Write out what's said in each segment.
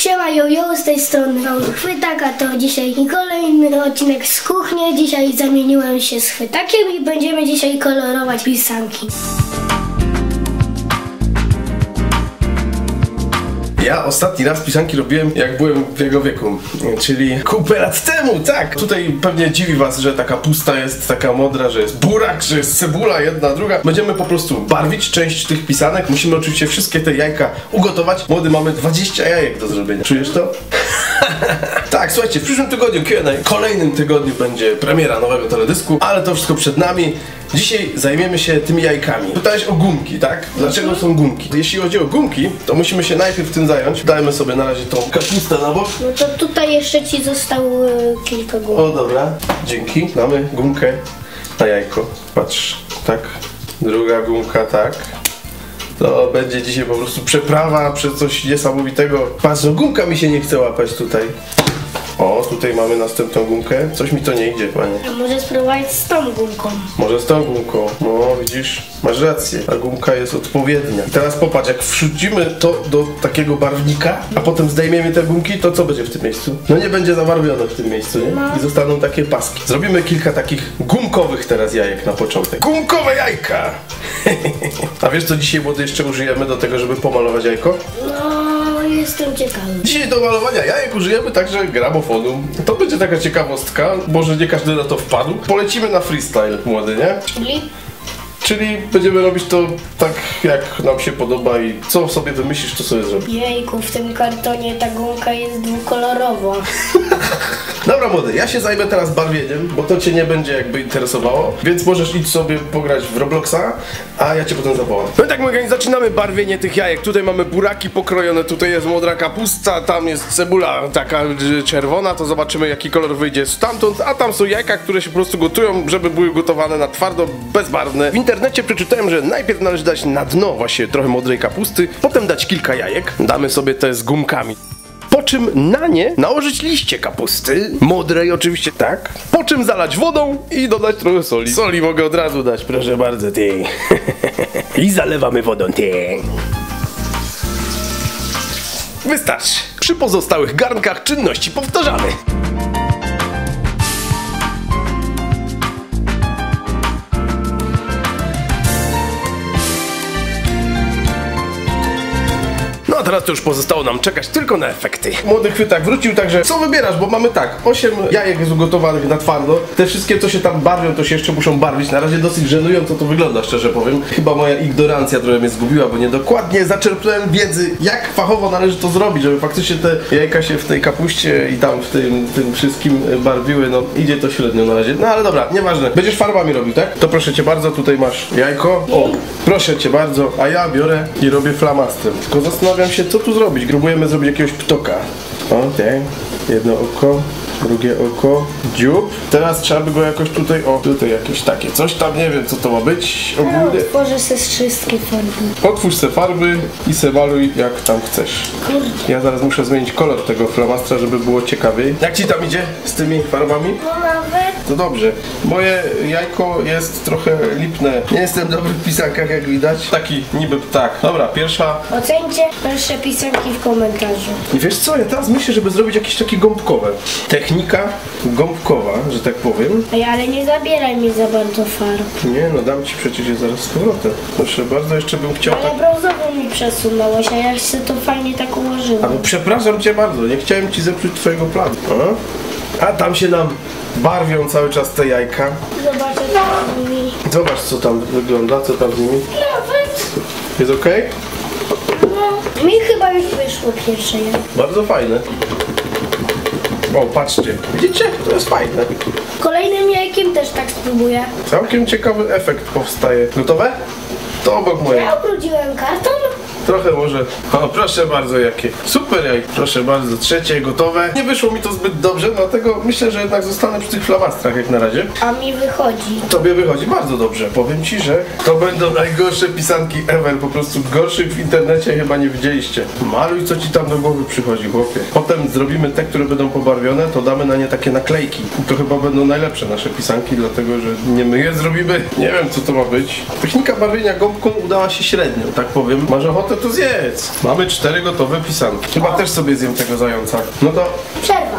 Siema jojo, z tej strony Chwytak, a to dzisiaj kolejny odcinek z kuchni. Dzisiaj zamieniłem się z Chwytakiem i będziemy dzisiaj kolorować pisanki. Ja ostatni raz pisanki robiłem, jak byłem w jego wieku, czyli kupę lat temu, tak! Tutaj pewnie dziwi was, że taka pusta jest, taka modra, że jest burak, że jest cebula, jedna, druga. Będziemy po prostu barwić część tych pisanek. Musimy oczywiście wszystkie te jajka ugotować. Młody, mamy 20 jajek do zrobienia. Czujesz to? Tak, słuchajcie, w przyszłym tygodniu Q&A, kolejnym tygodniu będzie premiera nowego teledysku, ale to wszystko przed nami. Dzisiaj zajmiemy się tymi jajkami. Pytałeś o gumki, tak? Dlaczego są gumki? Jeśli chodzi o gumki, to musimy się najpierw tym zająć. Dajmy sobie na razie tą kapustę na bok. No to tutaj jeszcze ci zostało kilka gumek. O, dobra. Dzięki. Mamy gumkę na jajko. Patrz, tak. Druga gumka, tak. To będzie dzisiaj po prostu przeprawa przez coś niesamowitego. Patrz, no gumka mi się nie chce łapać tutaj. O, tutaj mamy następną gumkę. Coś mi to nie idzie, panie. A może spróbować z tą gumką? Może z tą gumką. No, widzisz, masz rację. Ta gumka jest odpowiednia. I teraz popatrz, jak wrzucimy to do takiego barwnika, a potem zdejmiemy te gumki, to co będzie w tym miejscu? No nie będzie zabarwione w tym miejscu, nie? I zostaną takie paski. Zrobimy kilka takich gumkowych teraz jajek na początek. Gumkowe jajka! A wiesz, co dzisiaj, młody, jeszcze użyjemy do tego, żeby pomalować jajko? No, jestem ciekawy. Dzisiaj do malowania jajek użyjemy także gramofonu. To będzie taka ciekawostka, może nie każdy na to wpadł. Polecimy na freestyle, młody, nie? Czyli będziemy robić to tak, jak nam się podoba i co sobie wymyślisz, to sobie zrobisz. Jejku, w tym kartonie ta gumka jest dwukolorowa. Dobra, młody, ja się zajmę teraz barwieniem, bo to cię nie będzie jakby interesowało, więc możesz iść sobie pograć w Robloxa, a ja cię potem zawołam. No i tak, moi kochani, zaczynamy barwienie tych jajek. Tutaj mamy buraki pokrojone, tutaj jest modra kapusta, tam jest cebula taka czerwona, to zobaczymy, jaki kolor wyjdzie stamtąd, a tam są jajka, które się po prostu gotują, żeby były gotowane na twardo, bezbarwne. W internecie przeczytałem, że najpierw należy dać na dno właśnie trochę modrej kapusty, potem dać kilka jajek, damy sobie te z gumkami. Po czym na nie nałożyć liście kapusty, modrej oczywiście, tak. Po czym zalać wodą i dodać trochę soli. Soli mogę od razu dać, proszę bardzo, ty. I zalewamy wodą, ty. Wystarczy. Przy pozostałych garnkach czynności powtarzamy. No a teraz to już pozostało nam czekać tylko na efekty. Młody Chwytak wrócił, także co wybierasz, bo mamy tak, 8 jajek jest ugotowanych na twardo. Te wszystkie, co się tam barwią, to się jeszcze muszą barwić. Na razie dosyć żenująco to wygląda, szczerze powiem. Chyba moja ignorancja trochę mnie zgubiła, bo niedokładnie zaczerpnąłem wiedzy, jak fachowo należy to zrobić, żeby faktycznie te jajka się w tej kapuście i tam w tym wszystkim barwiły. No idzie to średnio na razie, no ale dobra, nieważne. Będziesz farbami robił, tak? To proszę cię bardzo, tutaj masz jajko. O, proszę cię bardzo, a ja biorę i robię flamastrem. Tylko zastanawiam się, co tu zrobić. Próbujemy zrobić jakiegoś ptoka. Okej. Jedno oko, drugie oko, dziób. Teraz trzeba by go jakoś tutaj, o, tutaj jakieś takie coś tam, nie wiem, co to ma być ogólnie. Otworzę se wszystkie farby. Otwórz se farby i se maluj jak tam chcesz. Kurde. Ja zaraz muszę zmienić kolor tego flamastra, żeby było ciekawiej. Jak ci tam idzie z tymi farbami? No nawet. To dobrze. Moje jajko jest trochę lipne. Nie jestem dobry w pisankach, jak widać. Taki niby ptak. Dobra, pierwsza. Ocencie pierwsze pisanki w komentarzu. I wiesz co, ja teraz myślę, żeby zrobić jakieś takie gąbkowe. Technika gąbkowa, że tak powiem. Ej, ale nie zabieraj mi za bardzo farb. Nie no, dam ci przecież je zaraz z powrotem. Proszę bardzo, jeszcze bym chciał Ale tak... brązową mi przesunąłeś, a ja się to fajnie tak ułożyłem. A no przepraszam cię bardzo, nie chciałem ci zepsuć twojego planu. A tam się nam barwią cały czas te jajka. Zobaczę co z nimi. Zobacz, co tam wygląda, co tam z nimi. Nawet. Jest okej? No, mi chyba już wyszło pierwsze jajko. Bardzo fajne. O, patrzcie. Widzicie? To jest fajne. Kolejnym jajkiem też tak spróbuję. Całkiem ciekawy efekt powstaje. Gotowe? To obok moje. Ja obrudziłem karton. Trochę może. O, proszę bardzo, jakie. Super jajko. Proszę bardzo, trzecie gotowe. Nie wyszło mi to zbyt dobrze, dlatego myślę, że jednak zostanę przy tych flamastrach jak na razie. A mi wychodzi. Tobie wychodzi bardzo dobrze. Powiem ci, że to będą najgorsze pisanki ever. Po prostu gorszych w internecie chyba nie widzieliście. Maluj, co ci tam do głowy przychodzi, chłopie. Potem zrobimy te, które będą pobarwione, to damy na nie takie naklejki. I to chyba będą najlepsze nasze pisanki, dlatego że nie my je zrobimy. Nie wiem, co to ma być. Technika barwienia gąbką udała się średnio, tak powiem. Masz ochotę to zjedz. Mamy 4 gotowe pisanki. Chyba też sobie zjem tego zająca. No to... Przerwa.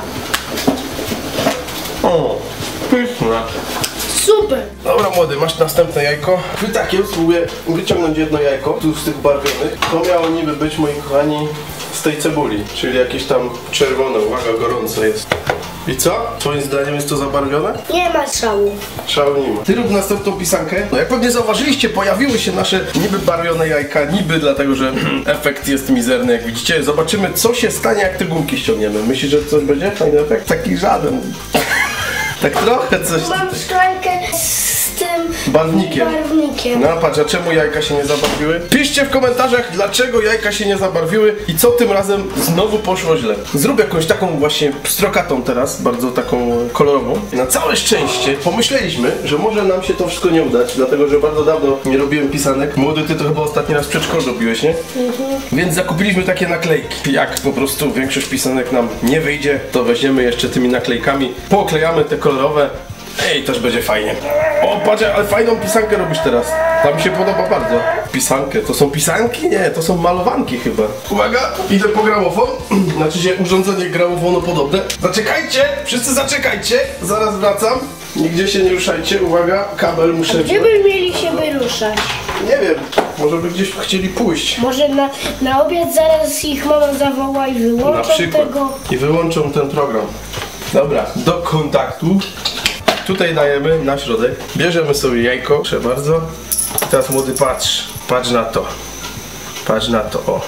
O, pyszne. Super. Dobra młody, masz następne jajko. Chwytakiem spróbuję wyciągnąć jedno jajko, tu z tych barwionych. To miało niby być, moi kochani, z tej cebuli, czyli jakieś tam czerwone, uwaga, gorąco jest. I co? Twoim zdaniem jest to zabarwione? Nie ma szału. Szału nie ma. Ty rób następną pisankę. No jak pewnie zauważyliście, pojawiły się nasze niby barwione jajka, niby dlatego, że efekt jest mizerny, jak widzicie. Zobaczymy, co się stanie, jak te gumki ściągniemy. Myślisz, że coś będzie? Fajny efekt? Taki żaden. Tak trochę coś. Mam szklankę z tym barwnikiem. barwnikiem. No patrz, a czemu jajka się nie zabarwiły? Piszcie w komentarzach, dlaczego jajka się nie zabarwiły i co tym razem znowu poszło źle. Zrób jakąś taką właśnie pstrokatą teraz, bardzo taką kolorową. Na całe szczęście pomyśleliśmy, że może nam się to wszystko nie udać, dlatego że bardzo dawno nie robiłem pisanek. Młody, ty to chyba ostatni raz w przedszkolu robiłeś, nie? Więc zakupiliśmy takie naklejki. Jak po prostu większość pisanek nam nie wyjdzie, to weźmiemy jeszcze tymi naklejkami, poklejamy te kolorowe. Ej, też będzie fajnie. O, patrz, ale fajną pisankę robisz teraz. To mi się podoba bardzo. Pisankę. To są pisanki? Nie, to są malowanki chyba. Uwaga, idę po gramofon. Znaczy się urządzenie gramofonu-podobne. Zaczekajcie! Wszyscy zaczekajcie! Zaraz wracam. Nigdzie się nie ruszajcie. Uwaga, kabel muszę... Gdzie by mieli się wyruszać? Nie wiem, może by gdzieś chcieli pójść. Może na obiad zaraz ich mama zawoła i Na wyłączą przykład. tego. I wyłączą ten program. Dobra, do kontaktu. Tutaj dajemy na środek. Bierzemy sobie jajko, proszę bardzo. I teraz młody patrz. Patrz na to. Patrz na to, o.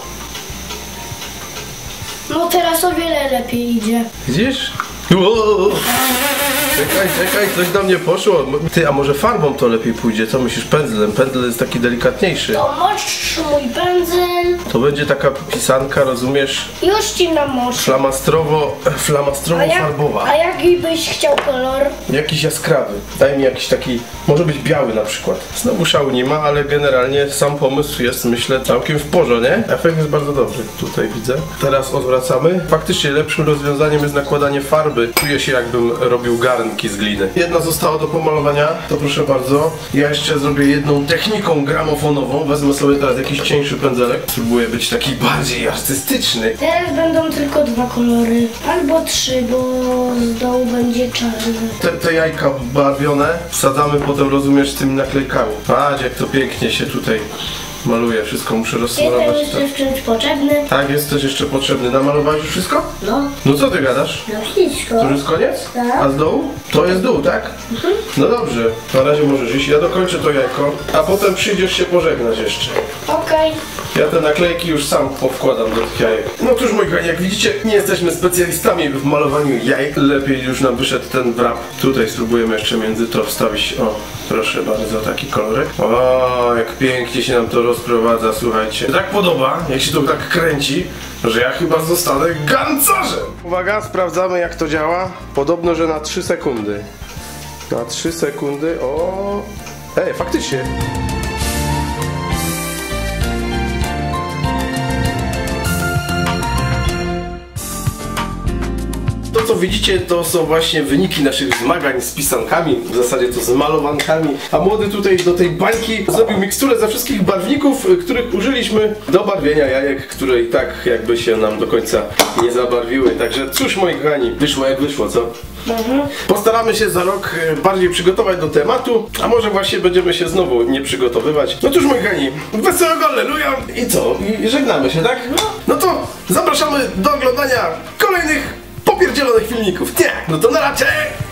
No teraz o wiele lepiej idzie. Widzisz? Wow. Czekaj, coś do mnie poszło. Ty, a może farbą to lepiej pójdzie? Co myślisz, pędzlem? Pędzel jest taki delikatniejszy. To mocz mój pędzel. To będzie taka pisanka, rozumiesz? Już ci namoczę. Flamastrowo-farbowa. A jaki byś chciał kolor? Jakiś jaskrawy. Daj mi jakiś taki, może być biały na przykład. Znowu szału nie ma, ale generalnie sam pomysł jest, myślę, całkiem w porządku, nie? Efekt jest bardzo dobry, tutaj widzę. Teraz odwracamy. Faktycznie lepszym rozwiązaniem jest nakładanie farby. Czuję się, jakbym robił garnki z gliny. Jedna została do pomalowania, to proszę bardzo. Ja jeszcze zrobię jedną techniką gramofonową. Wezmę sobie teraz jakiś cieńszy pędzelek. Spróbuję być taki bardziej artystyczny. Teraz będą tylko 2 kolory. Albo 3, bo z dołu będzie czarny. Te jajka barwione wsadzamy potem, rozumiesz, z tymi naklejkami. Patrz, jak to pięknie się tutaj maluje. Wszystko muszę rozsmarować. Jestem jeszcze w czymś potrzebny. Tak, jest też jeszcze potrzebny. Namalowałeś już wszystko? No. No co ty gadasz? No wszystko. To już jest koniec? Tak. A z dołu? To jest dół, tak? No dobrze. Na razie możesz iść. Ja dokończę to jajko, a potem przyjdziesz się pożegnać jeszcze. Okej. Ja te naklejki już sam powkładam do tych jajek. No cóż, moi kochani, jak widzicie, nie jesteśmy specjalistami w malowaniu jajek. Lepiej już nam wyszedł ten wrap. Tutaj spróbujemy jeszcze między to wstawić. O, proszę bardzo, taki kolorek. O, jak pięknie się nam to rozprowadza, słuchajcie. Tak podoba, jak się to tak kręci, że ja chyba zostanę gancarzem. Uwaga, sprawdzamy, jak to działa. Podobno, że na 3 sekundy. Na 3 sekundy, o... faktycznie. To, co widzicie, to są właśnie wyniki naszych zmagań z pisankami, w zasadzie to z malowankami. A młody tutaj do tej bańki zrobił miksturę ze wszystkich barwników, których użyliśmy do barwienia jajek, które i tak jakby się nam do końca nie zabarwiły. Także cóż, moi kochani, wyszło jak wyszło, co? Postaramy się za rok bardziej przygotować do tematu, a może właśnie będziemy się znowu nie przygotowywać. No cóż, moi kochani, wesołego alleluja i co? I żegnamy się, tak? No to zapraszamy do oglądania kolejnych popierdzielonych filmików. Nie, no to na razie!